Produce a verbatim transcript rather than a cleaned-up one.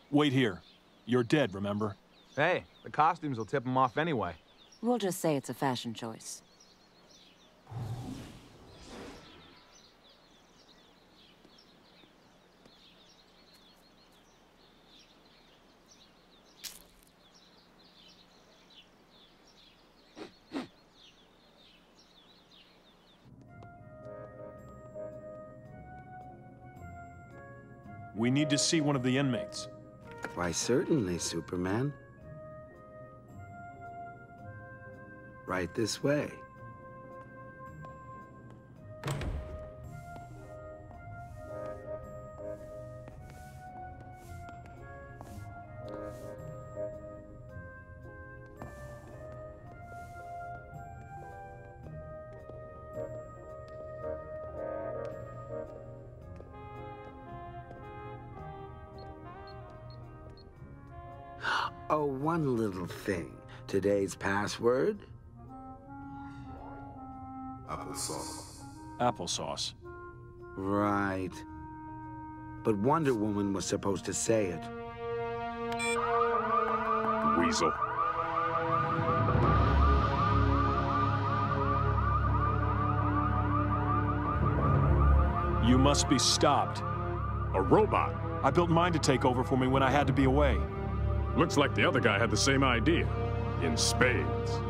Wait here. You're dead, remember? Hey, the costumes will tip him off anyway. We'll just say it's a fashion choice. We need to see one of the inmates. Why, certainly, Superman. Right this way. Oh, one little thing. Today's password? Applesauce. Applesauce. Right. But Wonder Woman was supposed to say it. Weasel. You must be stopped. A robot. I built mine to take over for me when I had to be away. Looks like the other guy had the same idea. In spades.